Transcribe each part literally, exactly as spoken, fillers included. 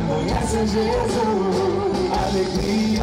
conhece Jesus. Alegria,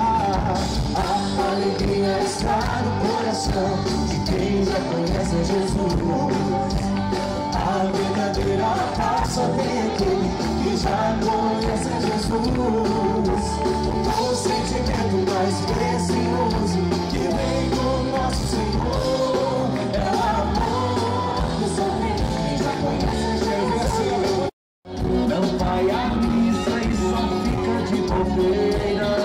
a alegria está no coração de quem já conhece Jesus. A verdadeira paz só tem aquele que já conhece Jesus. O sentimento mais precioso que vem do nosso Senhor é amor. Só tem quem já conhece Jesus. Não vai à missa e só fica de bobeira,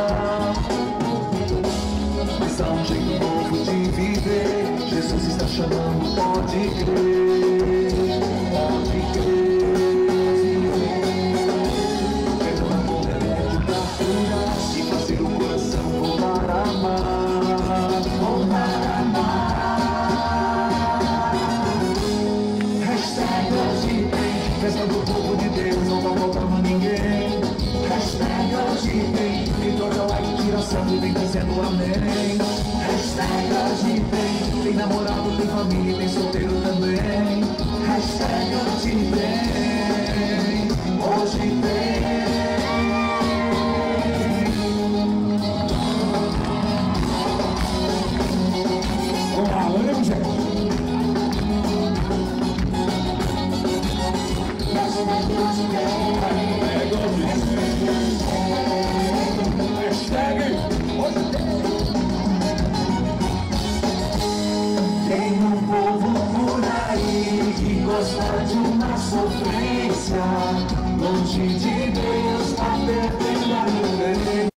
mas há um jeito novo de viver. Jesus está chamando, pode crer, pode crer. Perdão é bom remédio pra curar e fazer o coração voltar a amar, voltar a amar. Hashtag hoje tem festa do povo de Deus, não tá faltando ninguém. Hashtag hoje tem vitória, like, tiração e vem dizendo amém. Hashtag hoje tem, tem namorado, tem família, tem solteiro também. Hashtag hoje tem, hoje tem. Vamos lá, olha, gente. Hashtag hoje tem. Tem um povo por aí que gosta de uma sofrência, longe de Deus, tá perdendo a